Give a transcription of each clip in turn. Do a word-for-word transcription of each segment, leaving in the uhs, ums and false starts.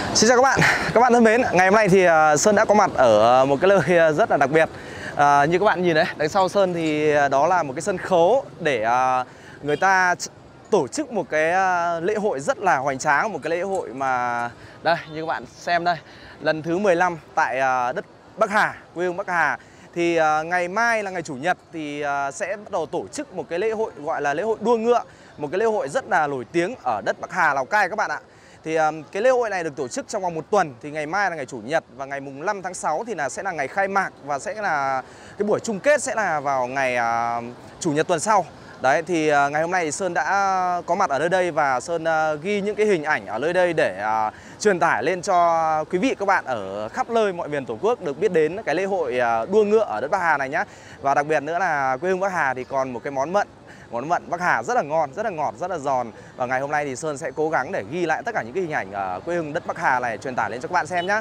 Xin chào các bạn, các bạn thân mến. Ngày hôm nay thì Sơn đã có mặt ở một cái nơi rất là đặc biệt. à, Như các bạn nhìn đấy, đằng sau Sơn thì đó là một cái sân khấu để à, người ta tổ chức một cái lễ hội rất là hoành tráng. Một cái lễ hội mà đây, như các bạn xem đây, lần thứ mười lăm tại đất Bắc Hà, quê hương Bắc Hà. Thì à, ngày mai là ngày Chủ nhật thì à, sẽ bắt đầu tổ chức một cái lễ hội gọi là lễ hội đua ngựa. Một cái lễ hội rất là nổi tiếng ở đất Bắc Hà, Lào Cai các bạn ạ. Thì um, cái lễ hội này được tổ chức trong vòng một tuần. Thì ngày mai là ngày Chủ nhật và ngày mùng năm tháng sáu thì là sẽ là ngày khai mạc. Và sẽ là cái buổi chung kết sẽ là vào ngày uh, Chủ nhật tuần sau. Đấy thì uh, ngày hôm nay thì Sơn đã có mặt ở nơi đây. Và Sơn uh, ghi những cái hình ảnh ở nơi đây để uh, truyền tải lên cho quý vị các bạn ở khắp nơi mọi miền Tổ quốc được biết đến cái lễ hội uh, đua ngựa ở đất Bắc Hà này nhá. Và đặc biệt nữa là quê hương Bắc Hà thì còn một cái món mận. Món mận Bắc Hà rất là ngon, rất là ngọt, rất là giòn. Và ngày hôm nay thì Sơn sẽ cố gắng để ghi lại tất cả những cái hình ảnh ở quê hương đất Bắc Hà này, truyền tải lên cho các bạn xem nhé.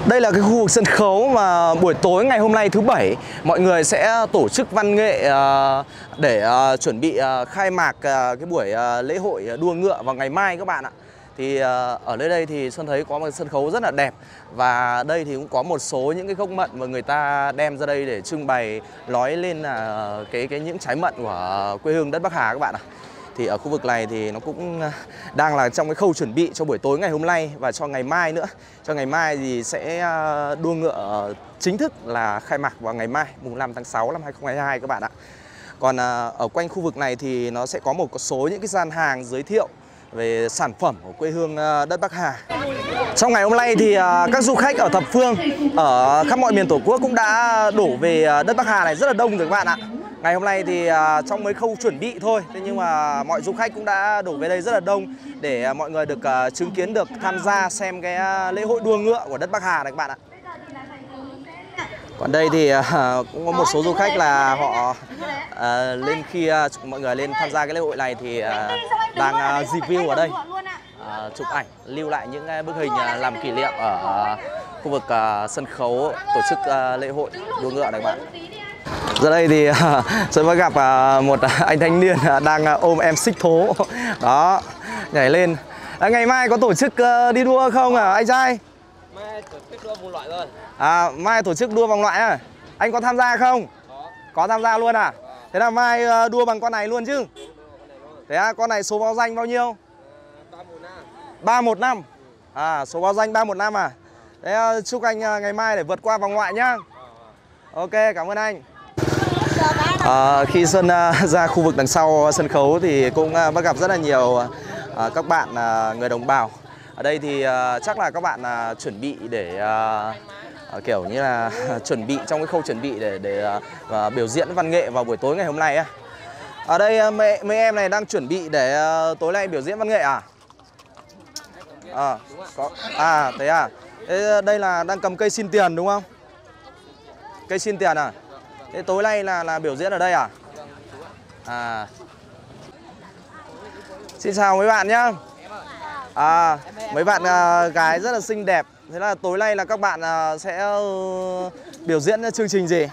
Đây là cái khu vực sân khấu mà buổi tối ngày hôm nay thứ bảy mọi người sẽ tổ chức văn nghệ để chuẩn bị khai mạc cái buổi lễ hội đua ngựa vào ngày mai các bạn ạ. Thì ở nơi đây thì Xuân thấy có một sân khấu rất là đẹp, và đây thì cũng có một số những cái gốc mận mà người ta đem ra đây để trưng bày, nói lên là cái cái những trái mận của quê hương đất Bắc Hà các bạn ạ. Thì ở khu vực này thì nó cũng đang là trong cái khâu chuẩn bị cho buổi tối ngày hôm nay và cho ngày mai nữa. Cho ngày mai thì sẽ đua ngựa chính thức là khai mạc vào ngày mai mùng năm tháng sáu năm hai nghìn không trăm hai mươi hai các bạn ạ. Còn ở quanh khu vực này thì nó sẽ có một số những cái gian hàng giới thiệu về sản phẩm của quê hương đất Bắc Hà. Trong ngày hôm nay thì các du khách ở thập phương ở khắp mọi miền Tổ quốc cũng đã đổ về đất Bắc Hà này rất là đông rồi các bạn ạ. Ngày hôm nay thì trong mấy khâu chuẩn bị thôi, thế nhưng mà mọi du khách cũng đã đổ về đây rất là đông để mọi người được chứng kiến, được tham gia xem cái lễ hội đua ngựa của đất Bắc Hà này các bạn ạ. Còn đây thì cũng có một số du khách là họ à, lên khi mọi người lên tham gia cái lễ hội này thì à, đang à, review ở đây, à, chụp ảnh lưu lại những bức hình à, làm kỷ niệm ở à, khu vực à, sân khấu tổ chức à, lễ hội đua ngựa này các bạn. Giờ đây thì Xuân mới gặp à, một anh thanh niên đang ôm em xích thố đó, nhảy lên. À, ngày mai có tổ chức à, đi đua không à anh trai? Mai tổ chức đua vòng loại rồi. À, mai tổ chức đua vòng loại à? Anh có tham gia không? Có. Có tham gia luôn à? Có. Thế là mai đua bằng con này luôn chứ? Thế à, con này số báo danh bao nhiêu? ba một năm. À, số báo danh ba một năm à? Thế chúc anh ngày mai để vượt qua vòng loại nhá. Ok, cảm ơn anh. À, khi Xuân ra khu vực đằng sau sân khấu thì cũng bắt gặp rất là nhiều à, các bạn à, người đồng bào. Ở đây thì à, chắc là các bạn à, chuẩn bị để à, à, kiểu như là chuẩn bị trong cái khâu chuẩn bị để để à, biểu diễn văn nghệ vào buổi tối ngày hôm nay á. Ở đây mấy, mấy em này đang chuẩn bị để à, tối nay biểu diễn văn nghệ à? À, có, à thế à? Thế đây là đang cầm cây xin tiền đúng không? Cây xin tiền à? Thế tối nay là là biểu diễn ở đây à? À. Xin chào mấy bạn nhá. À, mấy bạn uh, gái rất là xinh đẹp. Thế là tối nay là các bạn uh, sẽ uh, biểu diễn chương trình gì?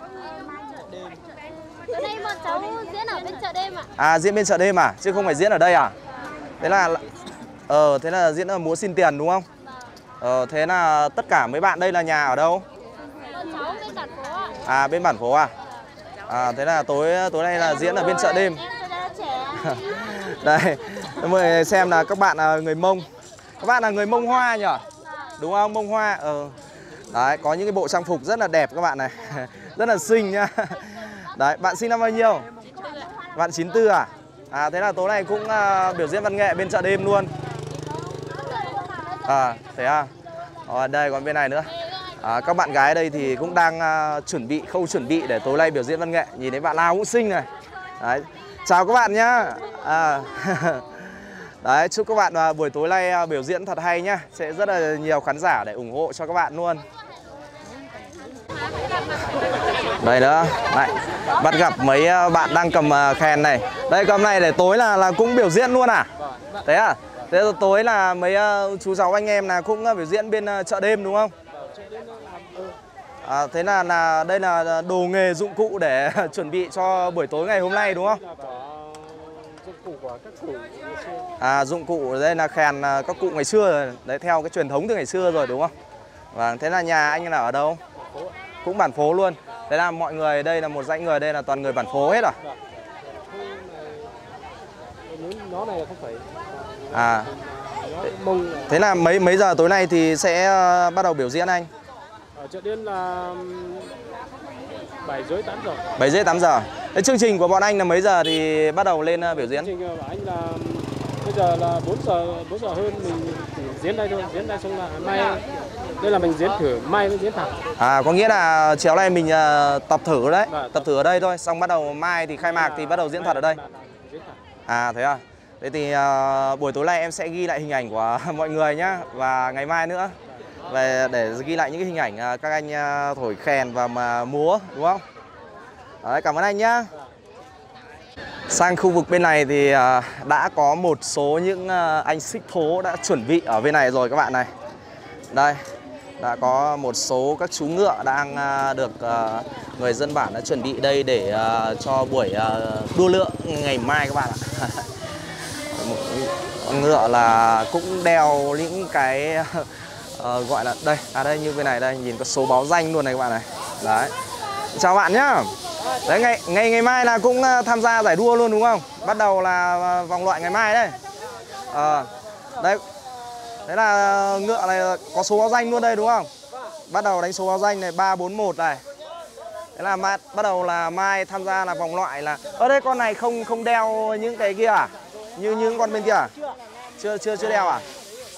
Ở đây bọn cháu diễn ở bên chợ đêm ạ. À, diễn bên chợ đêm à? Chứ không phải diễn ở đây à? Thế là Ờ, thế là diễn ở múa xin tiền đúng không? Ờ, thế là tất cả mấy bạn đây là nhà ở đâu? Bọn cháu bên bản phố ạ. À, bên bản phố à? À, thế là tối tối nay là diễn ở bên chợ đêm. Đây, mọi người xem là các bạn là người Mông. Các bạn là người Mông Hoa nhỉ? Đúng không? Mông Hoa. Ờ. Đấy, có những cái bộ trang phục rất là đẹp các bạn này. Rất là xinh nhá. Đấy, bạn sinh năm bao nhiêu? Bạn chín tư à? À, thế là tối nay cũng uh, biểu diễn văn nghệ bên chợ đêm luôn. À, thế à? Ở đây còn bên này nữa. À, các bạn gái đây thì cũng đang uh, chuẩn bị, khâu chuẩn bị để tối nay biểu diễn văn nghệ. Nhìn thấy bạn nào cũng xinh này. Đấy. Chào các bạn nhá. À. Đấy, chúc các bạn uh, buổi tối nay uh, biểu diễn thật hay nhá. Sẽ rất là nhiều khán giả để ủng hộ cho các bạn luôn. Đây nữa, này, bắt gặp mấy uh, bạn đang cầm uh, kèn này. Đây, cầm này để tối là là cũng biểu diễn luôn à? Thế à? Thế tối là mấy uh, chú cháu anh em là cũng uh, biểu diễn bên uh, chợ đêm đúng không? À, thế là là đây là đồ nghề dụng cụ để chuẩn bị cho buổi tối ngày hôm nay đúng không? À, dụng cụ đây là kèn các cụ ngày xưa rồi. Đấy, theo cái truyền thống từ ngày xưa rồi đúng không? Và thế là nhà anh là ở đâu? Cũng bản phố luôn. Thế là mọi người đây là một dãy người đây là toàn người bản phố hết à? Nó này không phải. À. Thế là mấy mấy giờ tối nay thì sẽ bắt đầu biểu diễn anh? Ở chợ đêm là bảy rưỡi tám giờ. bảy rưỡi tám giờ. Thế chương trình của bọn anh là mấy giờ thì bắt đầu lên biểu diễn? Chương trình của anh là bây giờ là bốn giờ bốn giờ hơn mình chỉ diễn đây thôi, diễn đây xong là mai đây là mình diễn thử, mai mới diễn thật. À, có nghĩa là chiều nay mình uh, tập thử đấy, à, tập thử ở đây thôi, xong bắt đầu mai thì khai mạc à, thì bắt đầu diễn thật ở đây. À, thế à? Thế thì uh, buổi tối nay em sẽ ghi lại hình ảnh của mọi người nhá, và ngày mai nữa về để ghi lại những cái hình ảnh uh, các anh uh, thổi kèn và mà múa đúng không? Đấy, cảm ơn anh nhá. Sang khu vực bên này thì uh, đã có một số những uh, anh xích thố đã chuẩn bị ở bên này rồi các bạn này. Đây, đã có một số các chú ngựa đang được người dân bản đã chuẩn bị đây để cho buổi đua lượng ngày mai các bạn ạ. Con ngựa là cũng đeo những cái uh, gọi là đây, à đây như bên này đây, nhìn có số báo danh luôn này các bạn này. Đấy. Chào bạn nhá. Đấy, ngày ngày ngày mai là cũng tham gia giải đua luôn đúng không? Bắt đầu là vòng loại ngày mai đấy. À, đấy. Đấy là ngựa này có số báo danh luôn đây đúng không? Bắt đầu đánh số báo danh này ba bốn một này. Thế là mai, bắt đầu là mai tham gia là vòng loại là ở đây con này không không đeo những cái kia à? Như những con bên kia à? Chưa chưa chưa đeo à?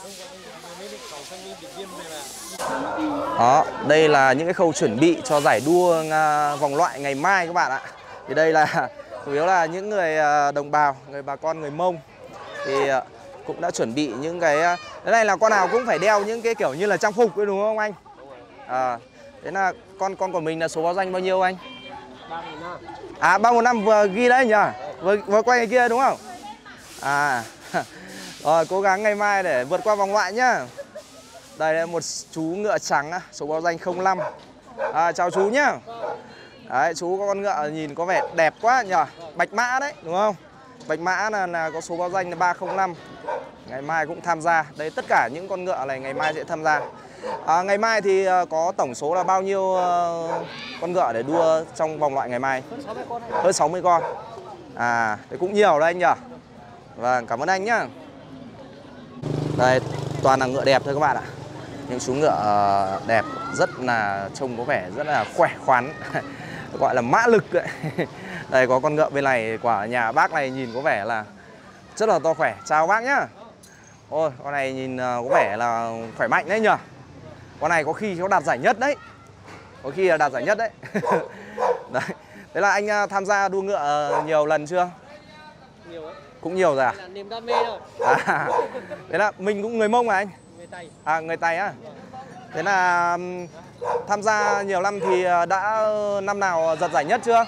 Đó, đây là những cái khâu chuẩn bị cho giải đua vòng loại ngày mai các bạn ạ. Thì đây là chủ yếu là những người đồng bào, người bà con người Mông thì cũng đã chuẩn bị những cái cái này là con nào cũng phải đeo những cái kiểu như là trang phục đấy đúng không anh? À, thế là con con của mình là số báo danh bao nhiêu anh? À ba một năm vừa ghi đấy nhỉ? Vừa, vừa quay cái kia đúng không? À rồi cố gắng ngày mai để vượt qua vòng loại nhá. Đây là một chú ngựa trắng số báo danh không năm. À, chào chú nhá. Đấy, chú có con ngựa nhìn có vẻ đẹp quá nhỉ? Bạch mã đấy đúng không? Bạch mã là, là có số báo danh là ba không năm. Ngày mai cũng tham gia. Đây tất cả những con ngựa này ngày mai sẽ tham gia. À, ngày mai thì có tổng số là bao nhiêu uh, con ngựa để đua trong vòng loại ngày mai? Hơn sáu mươi con. À, thế cũng nhiều đấy anh nhỉ? Vâng, cảm ơn anh nhá. Đây, toàn là ngựa đẹp thôi các bạn ạ. Những chú ngựa đẹp rất là trông có vẻ rất là khỏe khoắn. Gọi là mã lực đấy. Đây có con ngựa bên này của nhà bác này nhìn có vẻ là rất là to khỏe. Chào bác nhá. Ôi, con này nhìn có vẻ là khỏe mạnh đấy nhỉ. Con này có khi nó đạt giải nhất đấy. Có khi là đạt giải nhất đấy. Đấy. Thế là anh tham gia đua ngựa nhiều lần chưa? Nhiều ấy. Cũng nhiều rồi à? Là niềm đam mê thôi. À, thế là mình cũng người Mông mà anh? Người Tây. À, người Tây á? Thế là tham gia nhiều năm thì đã năm nào giật giải nhất chưa?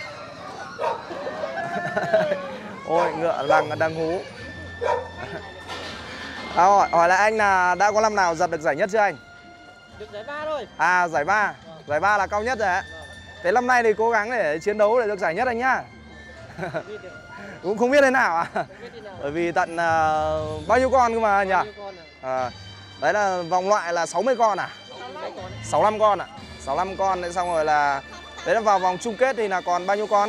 Ôi, ngựa đang đang hú. À, hỏi, hỏi lại anh là đã có năm nào giật được giải nhất chưa anh? Được giải ba thôi. À, giải ba. Giải ba là cao nhất rồi ạ. Thế năm nay thì cố gắng để chiến đấu để được giải nhất anh nhá. Cũng không biết thế nào à? Bởi vì tận uh, bao nhiêu con cơ mà nhỉ? À, đấy là vòng loại là sáu mươi con à? sáu mươi lăm con ạ. À? sáu mươi lăm con đấy, xong rồi là đấy là vào vòng chung kết thì là còn bao nhiêu con?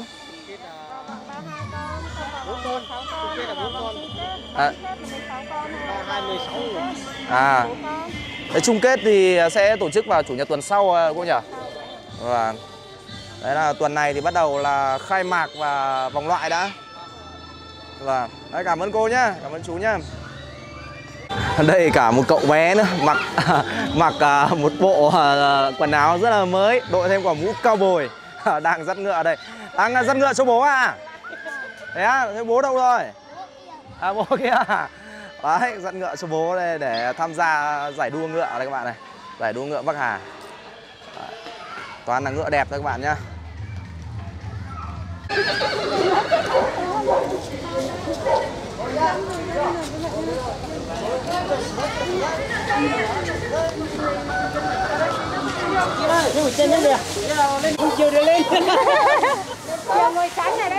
À, à đấy, chung kết thì sẽ tổ chức vào chủ nhật tuần sau cô nhỉ? Và đấy là tuần này thì bắt đầu là khai mạc và vòng loại đã. Vâng, đấy, cảm ơn cô nhá, cảm ơn chú nhá. Đây cả một cậu bé nữa, mặc mặc uh, một bộ uh, quần áo rất là mới, đội thêm quả mũ cao bồi, đang dắt ngựa đây. Đang dắt ngựa cho bố à? Thế á, thế bố đâu rồi? À, bố kia à? Đấy, dắt ngựa cho bố đây để tham gia giải đua ngựa đây các bạn này. Giải đua ngựa Bắc Hà. Đấy, toàn là ngựa đẹp thôi các bạn nhá. Ui, trên lên kìa. Lên không chiều để lên. Chiều ngồi sáng này đấy.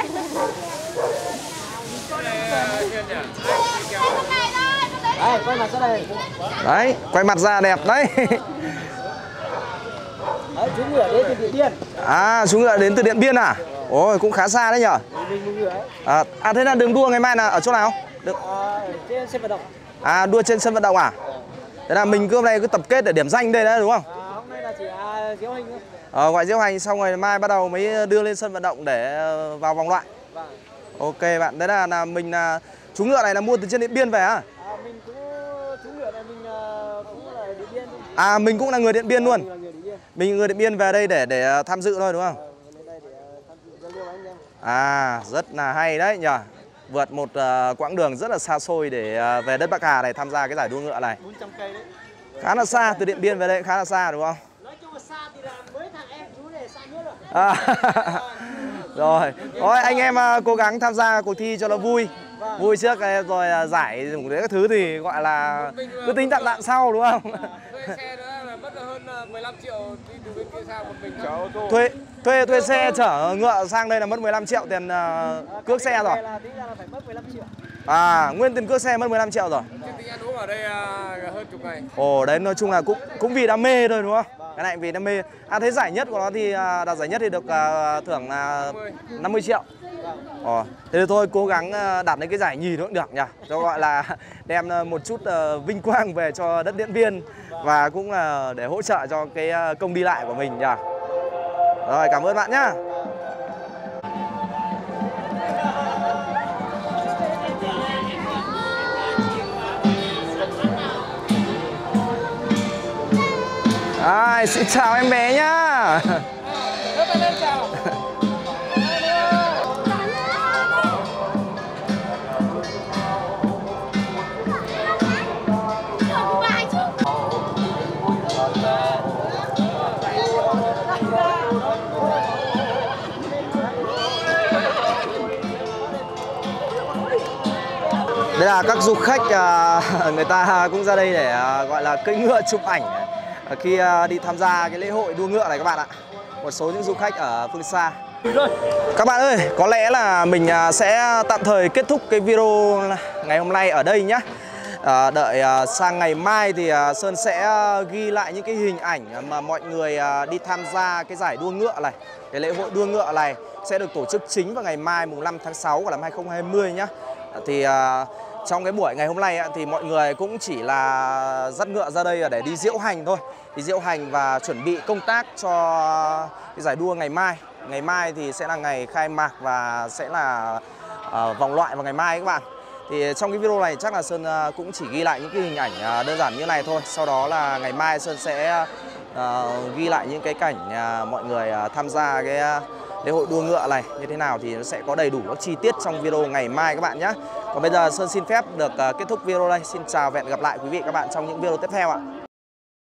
Đây, quay mặt ra đây. Đấy, quay mặt ra đẹp đấy. Đấy, chú ngựa đến từ Điện Biên. À, chú ngựa đến từ Điện Biên à? Ôi, cũng khá xa đấy nhở? À, à thế là đường đua ngày mai là ở chỗ nào? Được. À, trên sân vận động. À, đua trên sân vận động à? Thế là mình cứ hôm nay cứ tập kết để điểm danh đây đấy đúng không? À, hôm nay là chỉ à, diễu hành thôi. Ờ, ngoại diễu hành xong rồi mai bắt đầu mới đưa lên sân vận động để vào vòng loại. Vâng. Ok bạn, đấy là, là mình là chú ngựa này là mua từ trên Điện Biên về à? À, mình cũng chú ngựa này mình uh, cũng là Điện Biên thôi. À, mình cũng là người Điện Biên luôn. Mình là người Điện Biên. Mình người Điện Biên về đây để để tham dự thôi đúng không? À, lên đây để tham dự giao lưu với anh em. À, rất là hay đấy nhỉ. Vượt một uh, quãng đường rất là xa xôi để uh, về đất Bắc Hà này tham gia cái giải đua ngựa này. bốn trăm cây đấy. Khá là xa, từ Điện Biên về đây khá là xa đúng không? Nói chung là xa thì là mới thằng em chú này xa nhất rồi. À, rồi, thôi anh em uh, cố gắng tham gia cuộc thi cho nó vui. Vâng. Vui trước rồi uh, giải dùng đấy các thứ thì gọi là cứ tính tạm tạm sau đúng không? Thuê xe nữa là mất hơn mười lăm triệu đi từ bên kia sang một mình chở ô tô. Thuê thuê thuê xe chở ngựa sang đây là mất mười lăm triệu tiền uh, cước xe rồi. Là tính ra là phải mất mười lăm triệu. À, nguyên tiền cước xe mất mười lăm triệu rồi. Chứ tính ăn uống ở đây uh, hơn chục ngày. Ồ, đấy nói chung là cũng cũng vì đam mê thôi đúng không? Vâng. Cái này vì đam mê. À, thấy giải nhất của nó thì uh, đạt giải nhất thì được uh, thưởng là năm mươi triệu. Ồ, thế thì thôi cố gắng đạt đến cái giải nhì nữa cũng được nhỉ. Cho gọi là đem một chút uh, vinh quang về cho đất Điện Biên và cũng là uh, để hỗ trợ cho cái uh, công đi lại của mình nhỉ. Rồi, cảm ơn bạn nhá. À, xin chào em bé nhá. Chào. Đây là các du khách uh, người ta cũng ra đây để uh, gọi là cưỡi ngựa chụp ảnh uh, khi uh, đi tham gia cái lễ hội đua ngựa này các bạn ạ. Một số những du khách ở phương xa. Các bạn ơi, có lẽ là mình uh, sẽ tạm thời kết thúc cái video ngày hôm nay ở đây nhé. Uh, đợi uh, sang ngày mai thì uh, Sơn sẽ uh, ghi lại những cái hình ảnh mà mọi người uh, đi tham gia cái giải đua ngựa này. Cái lễ hội đua ngựa này sẽ được tổ chức chính vào ngày mai mùng năm tháng sáu của năm hai nghìn không trăm hai mươi nhé. Thì uh, trong cái buổi ngày hôm nay uh, thì mọi người cũng chỉ là dắt ngựa ra đây để đi diễu hành thôi. Đi diễu hành và chuẩn bị công tác cho cái giải đua ngày mai. Ngày mai thì sẽ là ngày khai mạc và sẽ là uh, vòng loại vào ngày mai các bạn. Thì trong cái video này chắc là Sơn uh, cũng chỉ ghi lại những cái hình ảnh uh, đơn giản như này thôi. Sau đó là ngày mai Sơn sẽ uh, ghi lại những cái cảnh uh, mọi người uh, tham gia cái uh, lễ hội đua ngựa này như thế nào thì nó sẽ có đầy đủ các chi tiết trong video ngày mai các bạn nhé. Còn bây giờ Sơn xin phép được uh, kết thúc video đây. Xin chào và hẹn gặp lại quý vị các bạn trong những video tiếp theo ạ.